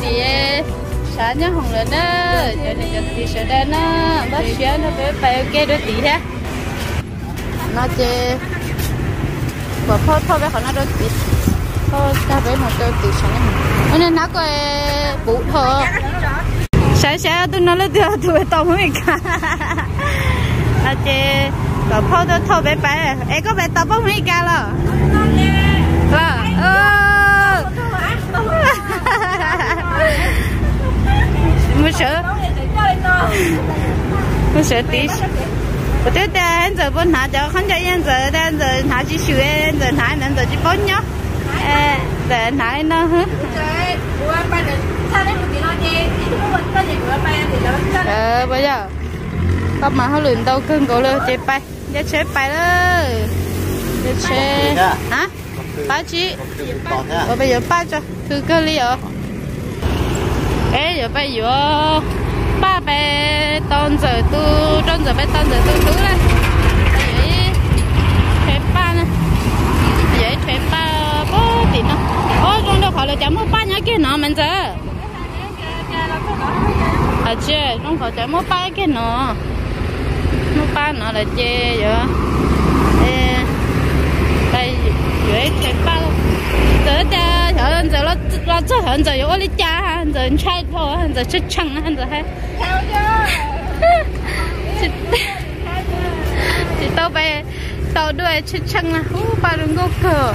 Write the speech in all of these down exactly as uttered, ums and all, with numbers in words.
thì sáng nhá hồng lên đó giờ này giờ thì sẽ đến nó bác sĩ nó phải phải ok đôi tí thế nó chơi bỏ phô phô với họ nó đôi tí thôi ta với một đôi tí sáng nhá nên nó coi bụ thở sáng sáng tôi nói là tôi tôi tao mới cả nó chơi bỏ phô tôi thôi với phải em có phải tao bông mới cả rồi rồi mua sữa mua sữa tí我对的，现在不拿着，看着现在的现在拿起手，现在拿能着去包呢，哎，在拿呢？ờ bây giờ các mà họ luyện đâu cưng cổ lên chơi bay, chơi chơi bay đó, chơi chơi hả? Ba chị, ờ bây giờ ba cho, cứ cơ li ở, ê giờ bây giờ ba bé tôn giờ tu tôn giờ bé tôn giờ tu thứ này vậy thuê ba nè vậy thuê ba có tiền không ôi con đâu khỏi là chả mua ba nhá kia nọ mình giờ à chứ con khỏi chả mua ba kia nọ mua ba nọ là chê vậy ê đây vậy thuê ba luôn giờ cha giờ giờ nó nó rất hơn giờ có lý cha giờ trai thôi giờ chết chăng giờ hay chị tao về tao đuôi chết chăng là ba đừng có cờ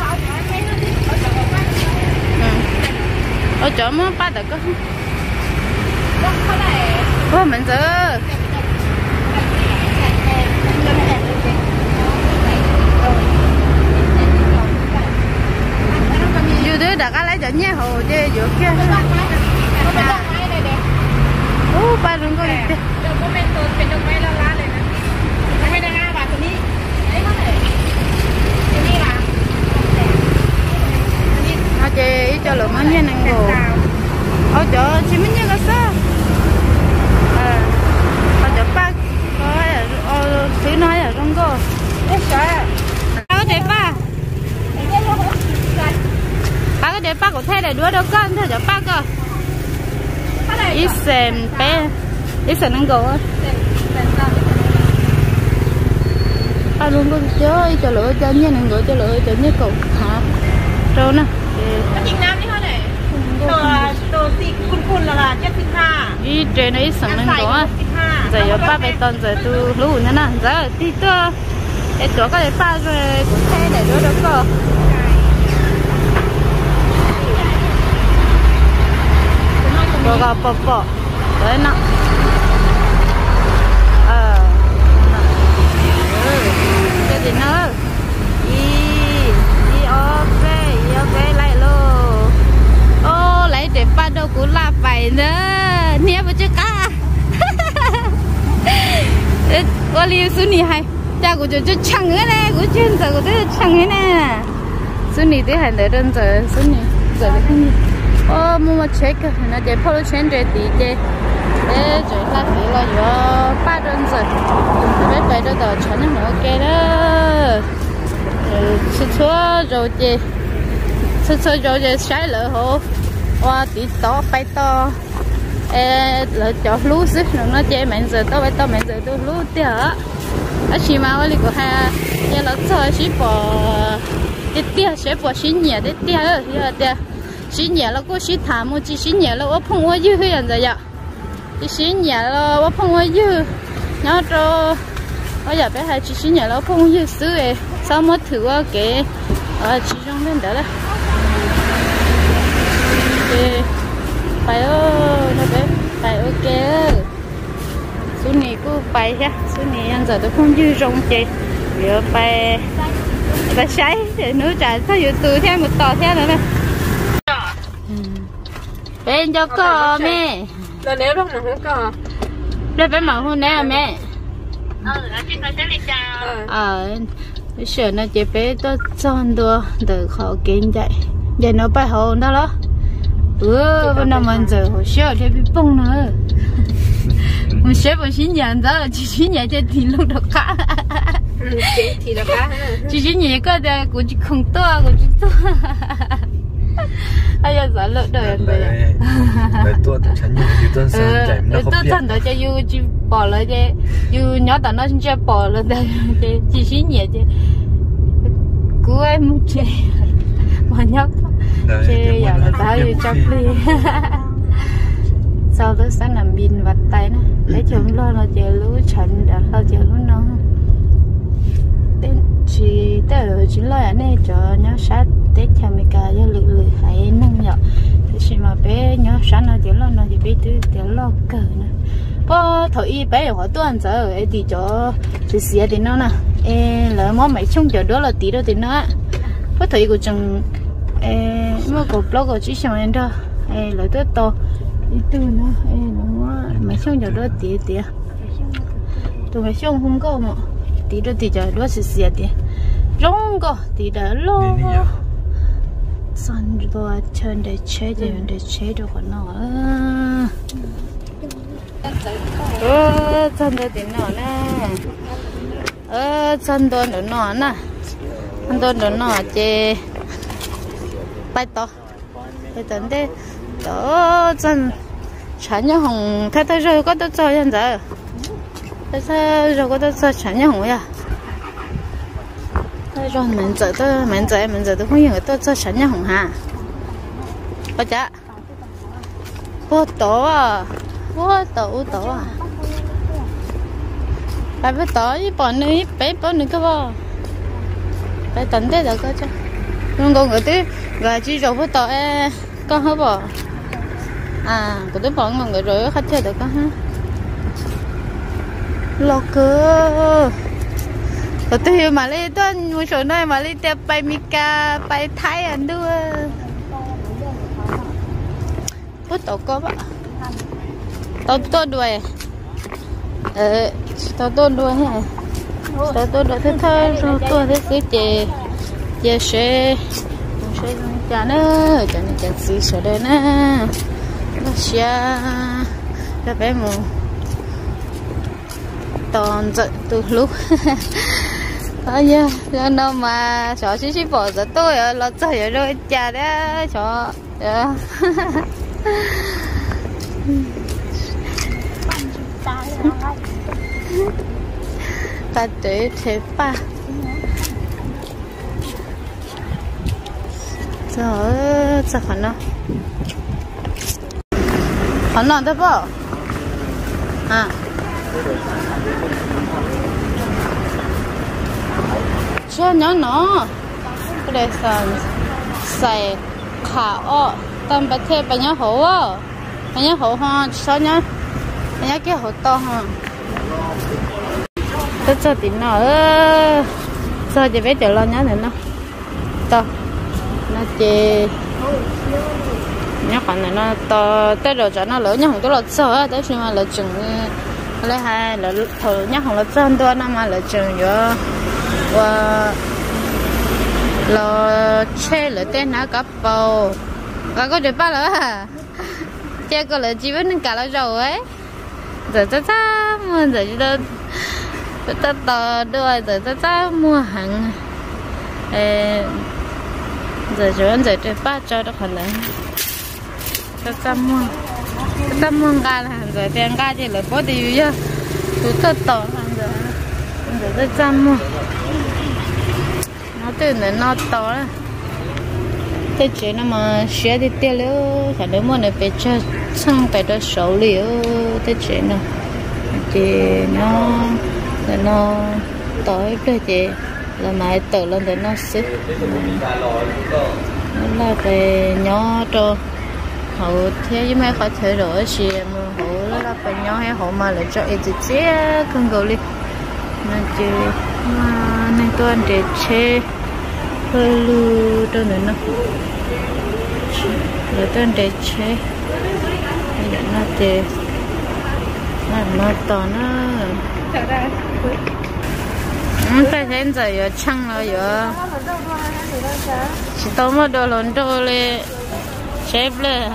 ở chỗ mà ba được có không mình giờ dù đứa đã có lấy cho nhé hồ chơi giữa kia ô ba đừng có đi nó chơi cho lượng mấy nhân năng hồ ở chỗ chỉ mấy nhân có sao à ở chỗ ba có thứ nói là không có có thể ba ba cái để ba của thế này đứa đâu con thôi cho ba cơ ít xem bé ít xem năng cầu á ba luôn có chơi cho lựa cho nhé năng cầu cho lựa cho nhé cầu hả rồi nè Việt Nam đi thôi này đồ đồ xì cun cun là là chất thịt ha ít trên ít xem năng cầu á giờ giờ ba bé tuần giờ tu lú nữa nè giờ đi tôi để chỗ cái ba rồi của thế này đứa đâu có bò gà bò bò đấy nè ờ cái gì nữa y y ok y ok lại luôn ô lấy để ba đâu cũng là phải nữa nè bây giờ cá ô liu xuống nè hay cha của tôi chẳng cái này của chuyên giờ của tôi chẳng cái này xuống nè tôi hành để đơn giờ xuống nè giờ để không ô mua một check nó để polo chuyển để tí để để rồi là tí là có ba đơn giờ để phải đó đó chọn nó ok đó吃错rồi chị吃错rồi chị sai lỡ hồ qua tí to phải to ê lỡ cho lú xí nó chơi mình giờ to phải to mình giờ tôi lú tiếc ở chỉ mà ở đây có hai giờ lỡ cho chỉ bỏ tiếc tiếc sẽ bỏ chỉ nhẹ tiếc tiếc giờ tiếc chỉ nhẹ là có chỉ thảm một chỉ nhẹ là ở phong ở dưới hiện giờ vậy chỉ nhẹ là ở phong ở dưới nhớ cho bây giờ bé hai chỉ nhẹ là ở phong ở dưới xứ ấy sao mới thử cái ở chỉ trong bên đó đấy phải ơi nó bé phải ok số này cứ phải ha số này hiện giờ tôi không dư rong chị giờ phải phải sấy để nữa trả sao giờ từ theo một tờ theo nữa này bên cho co mẹ là nếu lúc nào cũng co đây phải mở hôm nay à mẹ ờ chị nói sẽ đi chào ờ sợ nó chỉ bé tôi chọn đồ từ khó kinh vậy giờ nó phải hồn đó đó ừ bên nào mình giờ hồi sợ thì bị bung nữa mình sẽ phải xin nhận đó là chỉ xin nhận thì lúc đó cả thì đó cả chỉ xin nhận có đây của chị không to của chị to ai giờ giờ lỡ đời anh vậy để tôi tự chắn như thì tôi sang chạy nó không biết tôi thành đó cho yêu chỉ bỏ lại chứ yêu nhớ tao nó chỉ bỏ lại đây chỉ xí nhẹ chứ cứ em chơi mà nhớ chơi giờ là tao yêu chấp đi sau đó sáng nằm pin vặt tay nó để chúng lo nó chơi lúa trận đã lo chơi lúa non đến chỉ tới rồi chỉ lo ở đây cho nhớ sát tết cha mẹ cả cho lười lười hãy nâng nhọ thì chỉ mà bé nhớ sáng nó chơi lo nó thì bé cứ chơi lo cờ nữa có thời bé họ tuần giờ ấy thì cho chỉ xía thì nó nè em lỡ món mấy chung giờ đó là tí đó thì nó có thời của chừng em mua cột blog của chị xem em đó em lỡ tới to đi từ nó em nó mấy chung giờ đó tí tí tụi mấy chung không có mà tí đó thì giờ đó chỉ xía thì rong có tí đó lo xong rồi chân để chế để để chế được con nó ơ chân đó thì nó nè ơ chân đó nó nè chân đó nó chế bay to cái chân đấy đó chân chán nhá hồng thay thay rồi có được cho hiện giờ thay thay rồi có được cho chán nhá hồng vậy thay rồi mình giờ tôi mình giờ mình giờ tôi không hiểu tôi cho chán nhá hồng ha bao giờ bao to à bao to to à phải bao to ít bọn nữa ít bé bọn nữa cơ bao phải tận thế được cơ chứ nhưng còn người tí gà chỉ rồi bao to e có hả bỏ à của tôi bọn người rồi khách chơi được có ha lo cơ rồi tôi mà đi tôi mua số này mà đi tiếp bay Mika bay Thái anh đưa bút tổ có bạn tao tôi đuổi ờ tao tôi đuổi hả tao tôi đuổi thế thôi rồi tôi thế cứ chè chè xe xe chả nữa chả nữa chả xí số đây nè nó xe cho bé mù toàn giận từ lúc thôi nha cho nó mà chó xí xí bỏ ra tôi ở lọt trời rồi chả đấy chó ta để thế ba trời sao khẩn nó khẩn nó thế bao à cho nhớ nó cái này là xài khả ọ tâm bát thế bao nhiêu hổ á bao nhiêu hổ ha sao nhá bao nhiêu cái hổ to ha tất cho tí nó sao chỉ biết chờ lo nhá thì nó to nó chê nhá còn này nó to tới rồi cho nó lỡ nhá không có lợt sơ á tới khi mà lợt chừng lấy hai lợt thử nhá không lợt sơ to nó mà lợt chừng vừa và lợt chê lợt tên nó cặp bầu và có được ba lỡ à chê có lợt chỉ biết nên cả lợt rồi ấy giờ ta ta mua giờ chỉ ta ta ta đưa giờ ta ta mua hàng giờ chúng giờ chơi ba cho nó còn lớn ta ta mua ta mua ga là giờ tiền ga chỉ là có điều chứ tụi ta to hàng giờ giờ ta ta mua nó từ này nó to đấy cái chuyện nó mà xé đi tiêu nữa cả đứa mua này phải cho sang phải cho sầu liễu cái chuyện nào thì nó là nó tối rồi chị là mãi tự lên để nó xích nó là về nhỏ cho hậu thế chứ mấy khó thể rồi gì mà hậu là phải nhỏ hay hậu mà lại cho ít chế không gọi đi nên chị mà nên tôi ăn để chế hơi lưu cho nên nó để tôi ăn để chế để nó chế nó nó to nó phải hiện giờ giờ chăng rồi giờ chỉ tao mà đồ lớn đồ lên xếp lên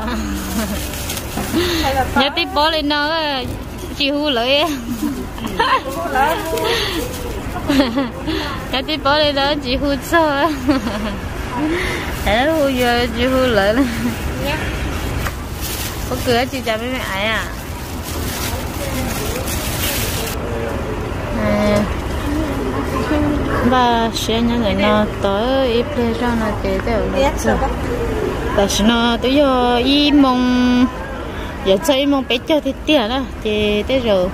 nhớ tí bỏ lên nó chỉ hú lợi nhớ tí bỏ lên đó chỉ hú cho Thế hú giờ chưa hú lại nữa. Có cửa chị chào mấy mẹ ấy à? À. Và sẽ những người nó tới ít lên cho nó để đều là và nó tới giờ y mong giờ chơi mong bé chơi thì tiền đó thì tới rồi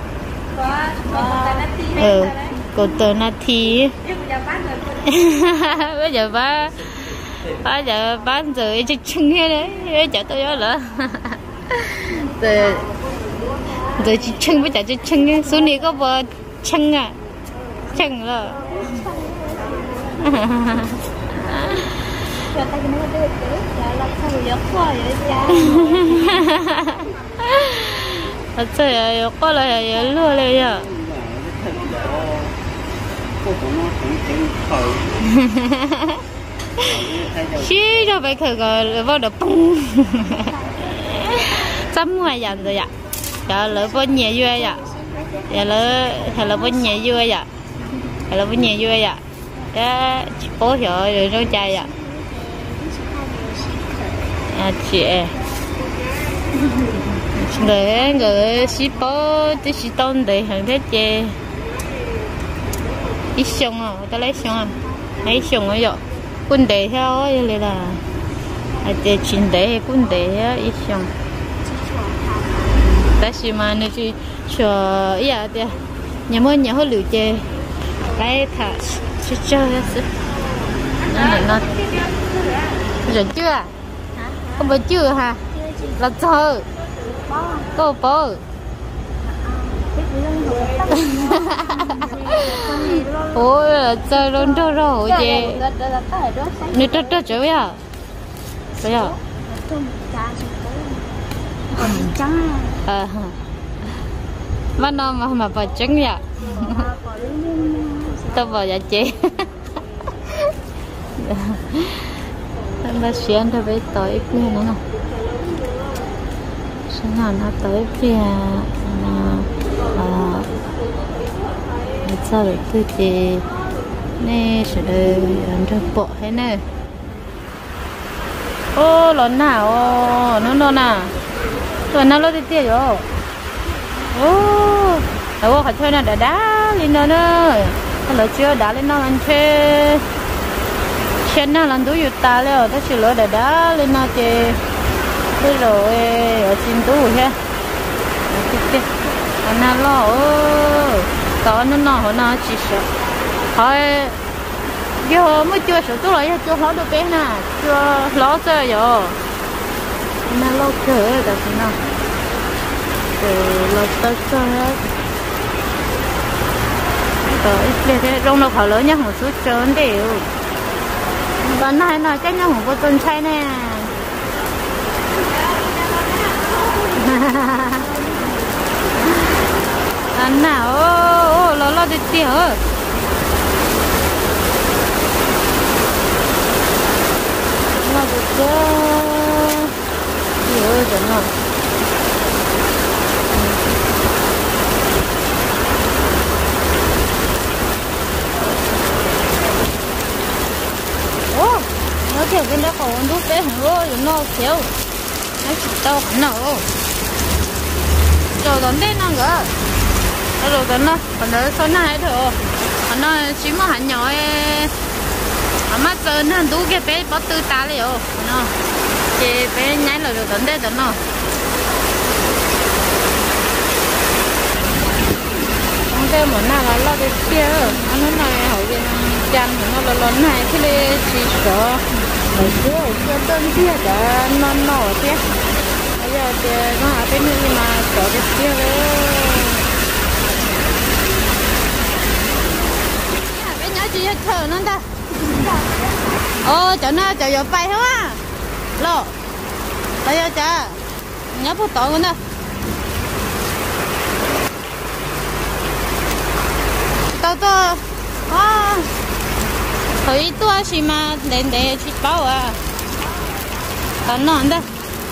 ờ còn tờ na thì bây giờ ba bây giờ bán rồi chơi chân thế đấy bây giờ tôi nhớ là rồi rồi chơi chân bây giờ chơi chân số này có bờ chân à chân rồi thật sự là có là lừaเลยà xí cho bé khởi cái vào được bung chấm ngoài dàn rồi ạ giờ lỡ bên nhẹ vui ạ giờ lỡ hay là bên nhẹ vui ạ hay là bên nhẹ vui ạ đó bố hiểu rồi nó chạy ạ à chị người người ship bố thì ship tôn để hàng thế chị ít xong à ta lấy xong à lấy xong rồi quân đề theo ấy là à để chuyện đề quân đề ít xong ta chỉ mà nó chỉ cho ý à thế nhà mới nhà hơi lười chê lấy thà chỉ chơi hết nó nó rồi chưa không phải chưa hả là chơi cô bố ôi là chơi luôn đó rồi chị nếu đó đó chơi à chơi à à mà nó mà mà phải trứng vậy tôi vào nhà chị ba xuyên thôi với tới kia nữa nè sao nào nó tới kia à sao vậy cứ chị nè sẽ được ăn cho bộ hết nè ô lớn nào nó nó nè tuần nào nó đi tiêu rồi ô đâu có chơi nào đã đá lên nữa nữa là chưa đá lên nó ăn chơi trên nào làm túi ta rồi ta chỉ lỡ đã đá lên nó chơi thế rồi ở trên túi ha ok anh nào lo có nó nó nó chỉ sợ hỏi giờ mới chưa sợ túi lại chưa hóa được bé nè chưa ló chơi rồi nó lo chơi được thế nào để lo tới chơi rồi ít thế rong nó khỏi lớn nhá một số trơn đều còn này nói chắc nhau không có tuần say nè anh nào ô ô lo lo đi tiêu lo đi tiêu nhiều rồi nó nó kiểu bên đó còn đút bé hả rồi nó kiểu nó chỉ tao nó rồi còn đây nó nữa rồi còn nó còn nó số này thôi nó chỉ mà hẳn nhỏ à mà giờ nó đủ cái bé bắt tư ta liền nó chị bé nhảy rồi rồi còn đây rồi nó không cái món nào là lo cái kia nó này hỏi cái chăn nó là lớn này thì là chỉ sợ mấy đứa chưa đơn kia đã non nổ thế bây giờ thì nó ở bên này mà sợ cái kia đấy bên nhỏ chị thở nó ta ô chỗ nào chỗ giờ bay không à lo bây giờ chả nhớ phụ tổ con đó tao tao à thời tôi chỉ mà đến để chỉ bảo à còn nó đó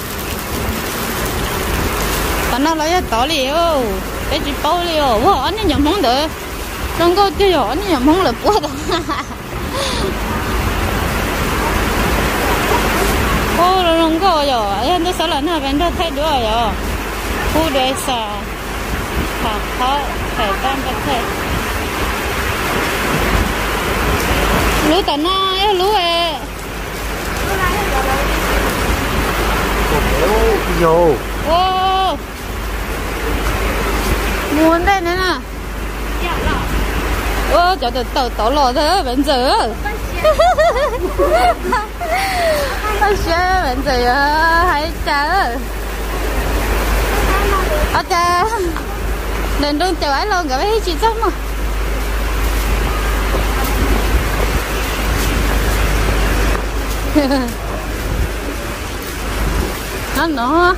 còn nó lấy tỏi liều để chỉ bảo liều wow anh ấy nhầm không được không có tiêu anh ấy nhầm không được quá đó ô nó không có rồi anh tôi sợ là nó bên đó thấy đứa rồi khu đời xa học khó phải tam vật thể lú tao nó lú ấy vô ô muốn đây nữa nè ô cho tôi tàu tàu lò thôi vẫn giờ ôi xe vẫn giờ hãy chờ ok đừng đừng chờ ấy luôn cả mấy chị xong mà nó nó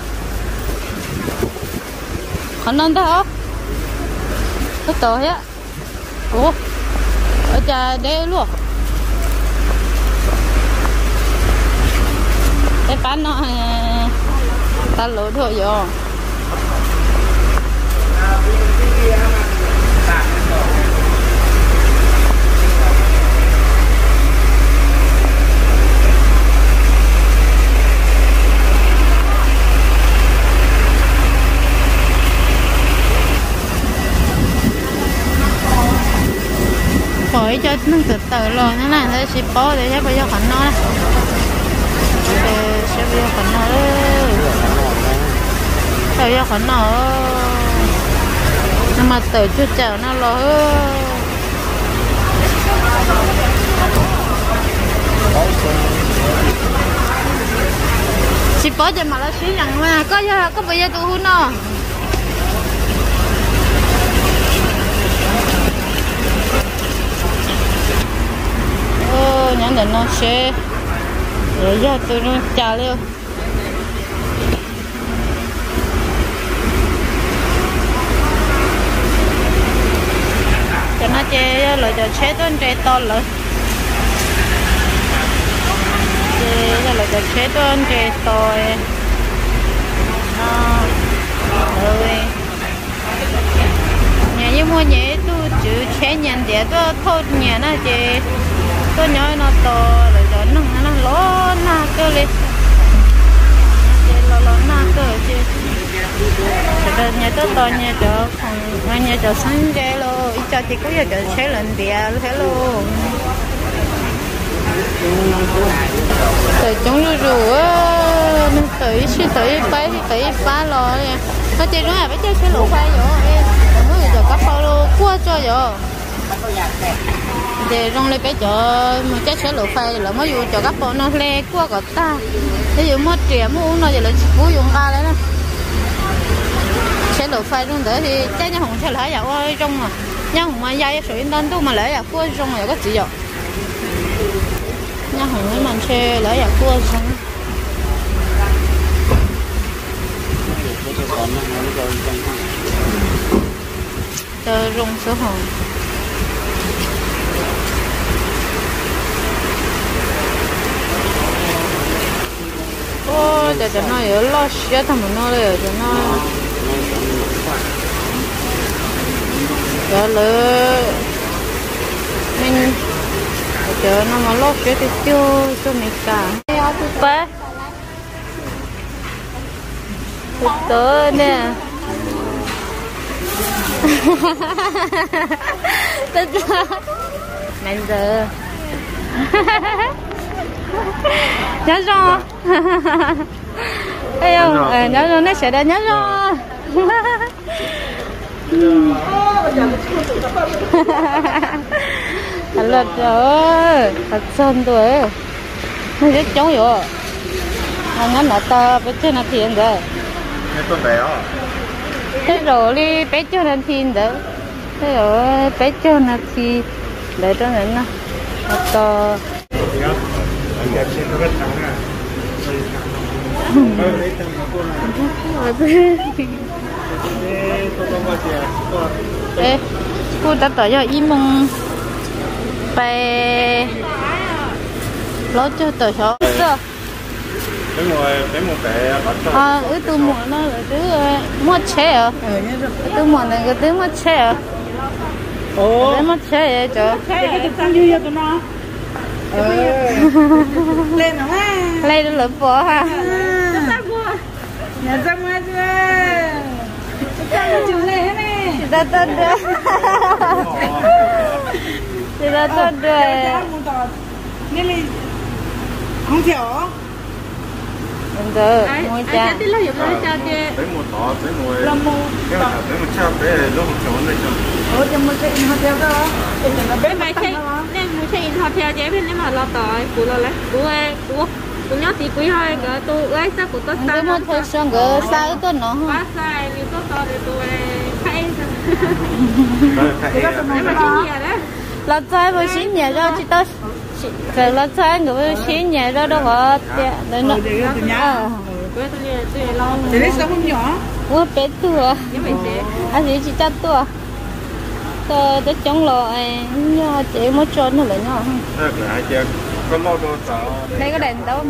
còn non đó có tội á ủa ở cha đeo luôn cái bán nó ta lỗ thôi rồi khỏi cho nó từ từ rồi nó này nó sẽ bó để cho bây giờ khoản nó để sẽ bây giờ khoản nó bây giờ khoản nó nhưng mà từ chút chào nó lo chỉ bó cho mà nó xí nhận mà có giờ có bây giờ tụi hôn nó nhận định nó sẽ để cho tôi nó trả liệu cho nó chơi lại cho chế tuần chơi to lại chơi lại cho chế tuần chơi to nó rồi nhà như mua nhẹ tôi chữ chế nhận để tôi thôi nhà nó chơi tôi nhớ nó to rồi rồi nó nó lố na cơ đi lố lố na cơ chứ rồi nhà tôi to nhà chỗ còn nhà chỗ sáng ghê luôn ít cho thì cũng giờ chỗ chế lần địa thế luôn từ chúng rủ rủ á nên tới suy tới bay thì tới ba rồi nó chỉ nói là phải chơi chế lỗ bay rồi nó giờ có bao lô qua cho rồi để rong lên bé chợ mà chắc sẽ lỗ phai là mới dùng cho các bọn nó le qua cả ta ví dụ mất trẻ mua uống nó giờ là phú dùng ba đấy nè sẽ lỗ phai luôn đấy thì chắc nhà hồng sẽ lấy dạo ơi trong mà nhà hồng mà dây sợi đơn tu mà lấy dạo qua trong mà có chỉ dạo nhà hồng với mình xe lấy dạo qua xong tờ rong số hồng ô để cho nó ở lo xía thằng nóเลยcho nó cho lỡ mình cho nó mà lo xía thì chưa cho mình cả bé thực tế nè tức là mình giờ nhớ rồi thấy không ờ nhớ rồi nó sẽ đã nhớ rồi thật lật rồi thật sơn tuổi nó rất chống rồi không ngắn là to bé chưa là thiền rồi thế rồi đi bé chưa là thiền đó thế rồi bé chưa là thiền để cho nên nó to ê cô đã tới rồi im mong về lót cho tới số chưa đúng rồi để một tệ à ứ tôi mua nó là thứ mua xe à tôi mua này cái thứ mua xe à ồ để mua xe vậy trời cái tăng dư cho tụi nó lên nó ha lên lớn bỏ ha ra mua nhà ra mua chưa ra chừng này này chị ta tốt được chị ta tốt được nên là không thiểu đúng rồi mua cha tí lâu giống nó cha kia tới một tỏ tới một làm mua cái là tới một cha bé lúc không chọn đây cho ủa cho mua xe in hotel đó bên máy xe nên mua xe in hotel chứ bên nếu mà lo tỏi của lo lấy của của của nhớ thì quý hai cái tôi lấy sao của tôi cái mua thôi xong cái sao tôi nó quá sai nếu tôi to thì tôi khai là trái với xí nhà rồi chỉ tao rồi là trái người với xí nhà rồi đâu có để nó để đấy sao không nhỏ mua bé tua anh gì chỉ cho tua tôi tôi chống lo anh nhớ chị mới trốn nữa lại nhở lại chưa có lo đồ sợ đây có đèn đâu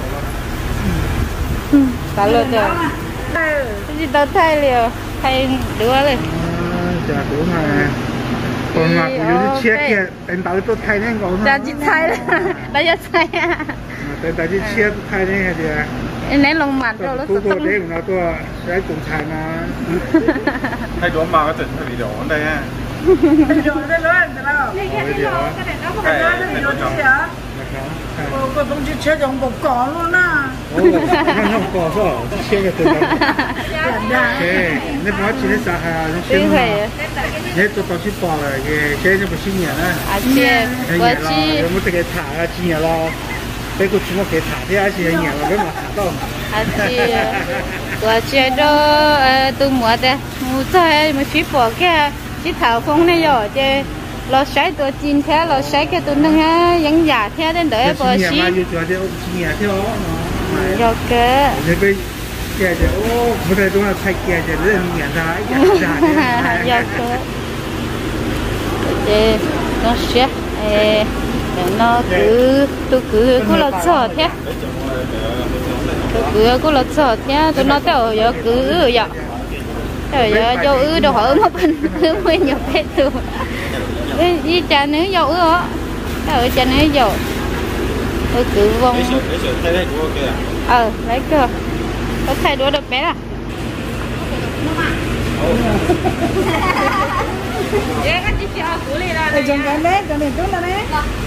cả luôn rồi cái gì tao thay liền thay đứa lên chả đúng mà còn mà cũng như chia kia tên tao tôi thay nên còn chả chỉ thay đấy bây giờ thay à tên tao chỉ chia thay nên thì em lấy lông mặt rồi nó tôi tôi đấy cũng là tôi cái cùng thay mà thay đồ mà có tỉnh thay video ở đây ha video đây luôn được không cái cái video cái này nó không phải nó video gì hả cô không chỉ chia trong bột cỏ luôn à không có sao chia cái từ đó thế nếu mà chỉ là sao ha nó chia mà nếu tôi tao chỉ bỏ là cái cái nó bị sinh nhật á à chia 我chỉ有冇得佢查啊？錢嘢咯，俾佢全屋企查啲，一次嘢咯，俾我查到。 à chia我chia cho tôi mua đấy mua cho mà chỉ bỏ cái chỉ thảo không này rồi chứ lo sấy tôi chín thế lo sấy cái tôi nâng á dẫn giả thế đến đợi bỏ xí rồi cái 你俾嘅就哦，冇睇到啊，睇嘅就呢兩人啊，一人啊， rồi cái chứ nó sẽ nó cứ tôi cứ cứ lo sợ thế tôi cứ cứ lo sợ thế tôi nói tới giờ cứ ư vậy rồi giờ vô ư đồ hỏi một bên ư mới nhập hết tôi đi trà nữa dầu ư á ở trà nữa dầu tôi cứ vòng ờ lấy cơ có thay đũa được bé à để dùng cái đấy cho mình chút là đấy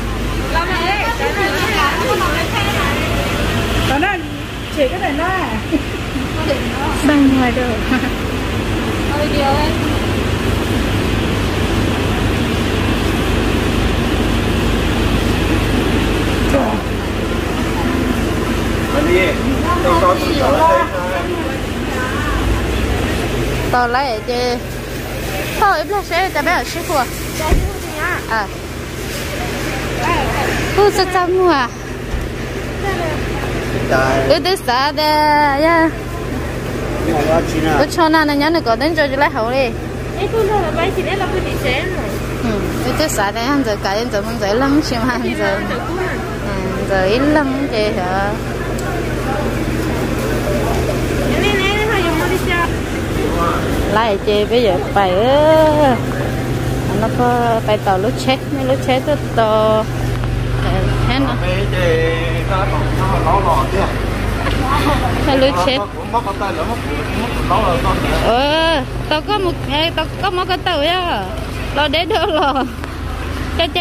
đó là chỉ cái này đó bằng ngoài được ôi điều ấy tao lấy chứ thôi em là sẽ ta bé ở sư phụ à cô sẽ chăm mua à ừ tôi sợ đây nha tôi cho nó nhớ nó có đến cho lấy hậu đi ừ tôi sợ đây hắn giờ cả đến giờ mình dậy lắm xem hắn giờ dậy lắm chứ hả lại chơi bây giờ phải nó có phải tàu lúc chết mấy lúc chết tôi tàu thế nào lúc chết ờ tao có một tao có một cái tàu á lo để đâu rồi